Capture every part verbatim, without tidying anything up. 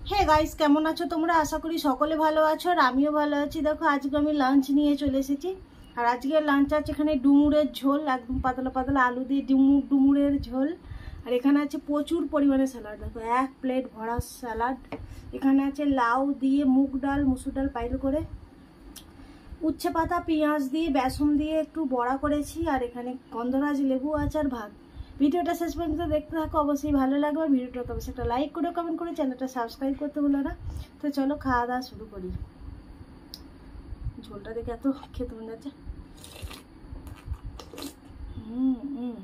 Hey guys, কেমন আছো তোমরা? আশা করি সকলে ভালো আছো আর আমিও ভালো আছি। দেখো আজকে আমি লাঞ্চ নিয়ে চলে এসেছি। আর আজকে লাঞ্চ আছে এখানে ডুমুরের ঝোল, একদম পাতলা পাতলা আলু দিয়ে ডুমুর ডুমুরের ঝোল। আর এখানে আছে প্রচুর পরিমাণে স্যালাড। দেখো এক প্লেট ভরা স্যালাড। এখানে আছে লাউ দিয়ে মুগ ডাল, মুসুর ডাল পাইল করে, উচ্ছে পাতা, পেঁয়াজ দিয়ে বেসন দিয়ে একটু বড়া করেছি। আর এখানে গন্ধরাজ লেবু আছে আর ভাত। ভিডিওটা শেষ পর্যন্ত দেখতে থাকো, অবশ্যই ভালো লাগবে। ভিডিওটাকে অবশ্যই একটা লাইক করে কমেন্ট করে চ্যানেলটা সাবস্ক্রাইব করতে ভুলো না। তো চলো খাওয়া দাওয়া শুরু করি। ঝোলটা দেখে এত খেতে মনে যাচ্ছে। হুম হুম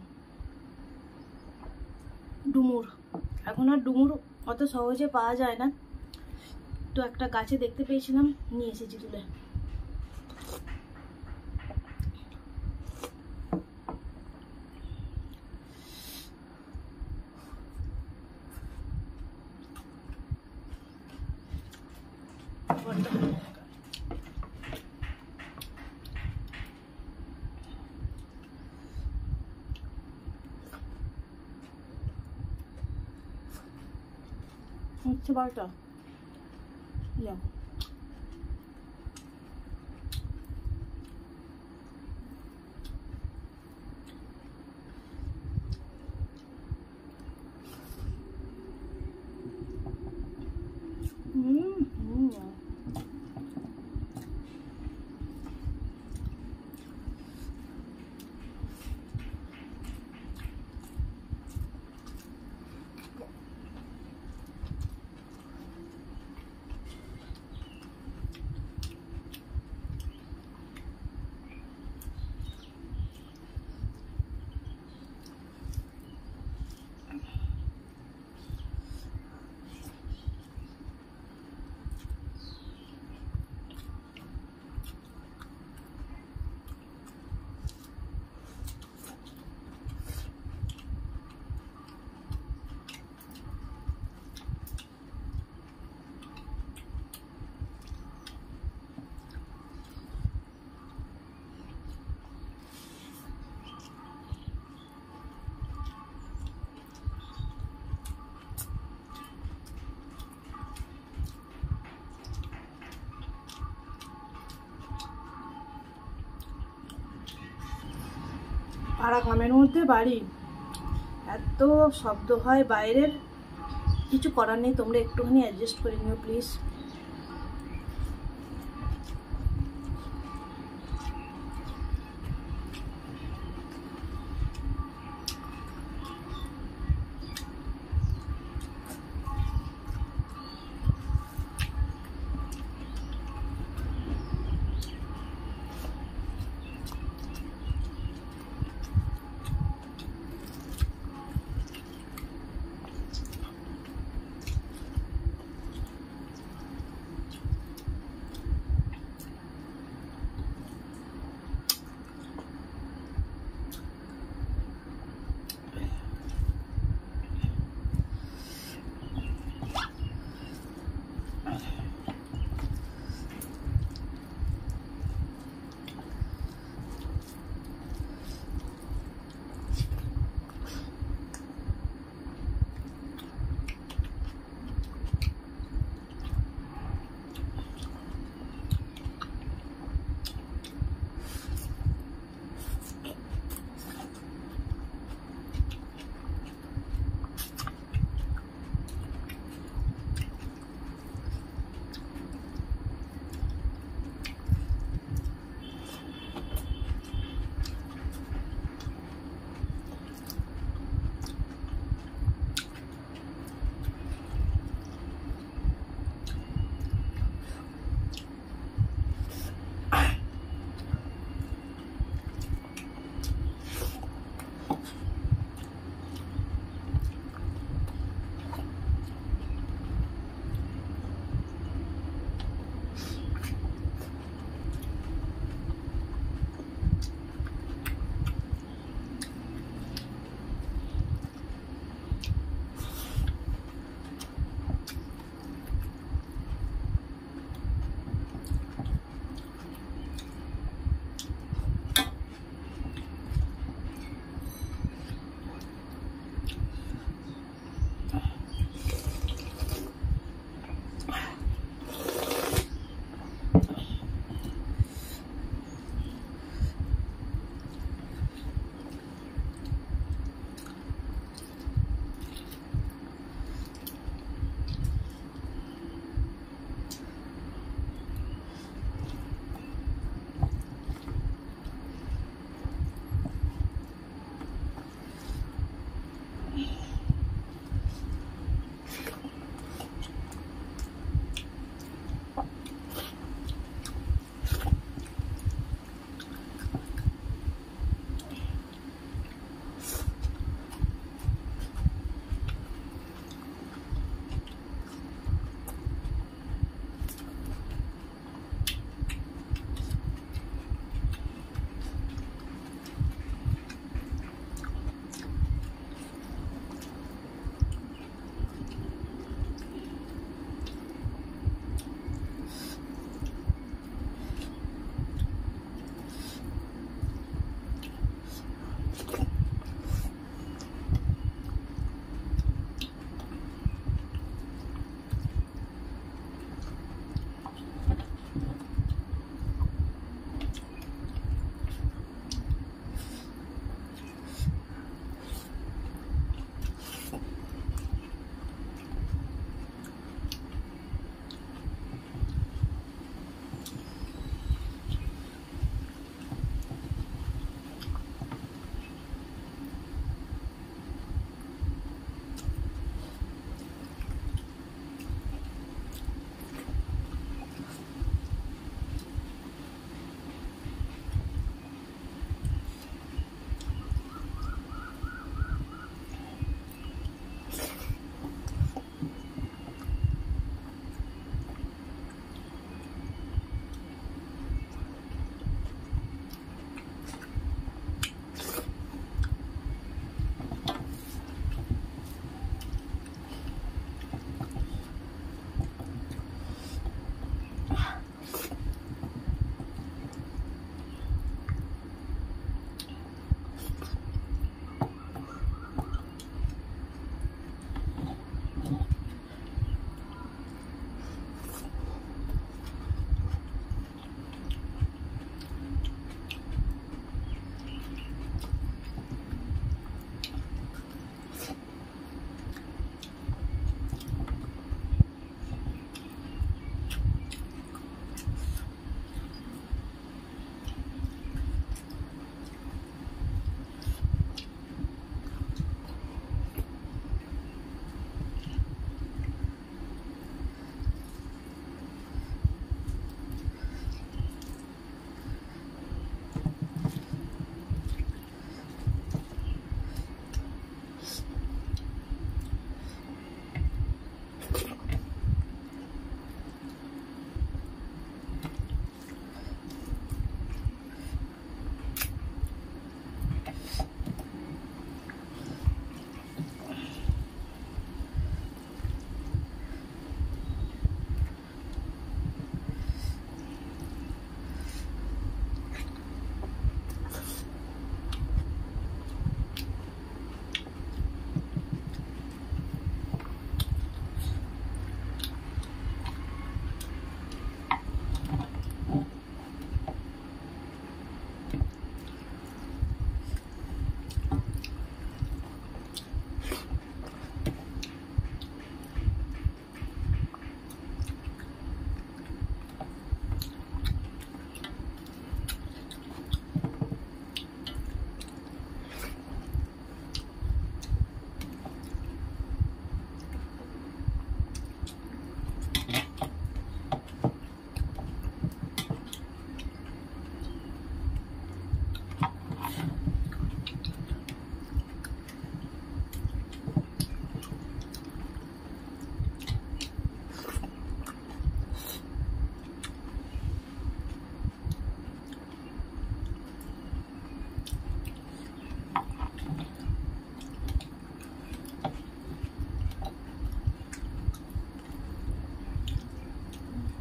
ডুমুর, এখন আর ডুমুর অত সহজে পাওয়া যায় না, তো একটা গাছে দেখতে পেয়েছিলাম, নিয়ে এসেছি তুলে। হচ্ছে বারোটা যাও। হুম হুম পাড়া গ্রামের মধ্যে বাড়ি, এত শব্দ হয় বাইরের, কিছু করার নেই। তোমরা একটুখানি অ্যাডজাস্ট করে নিও প্লিজ।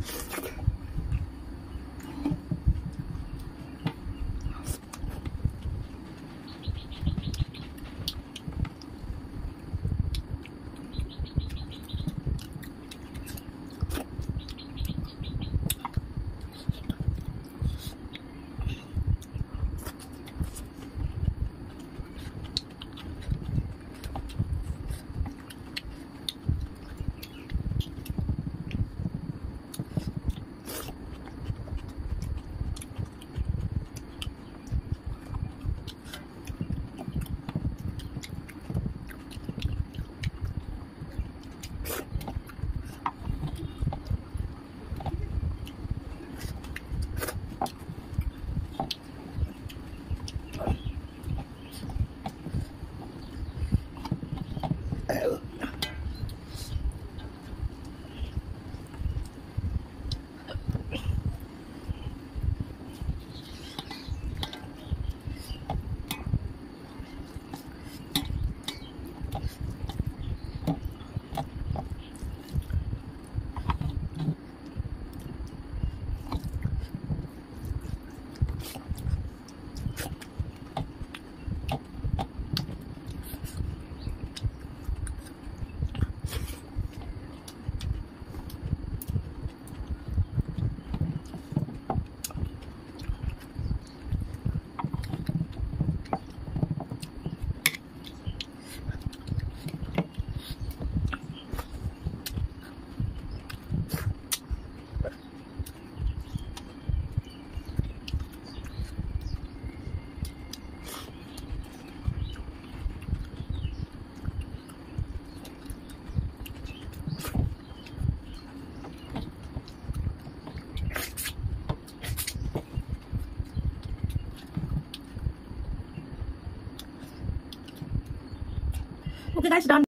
Okay guys, done.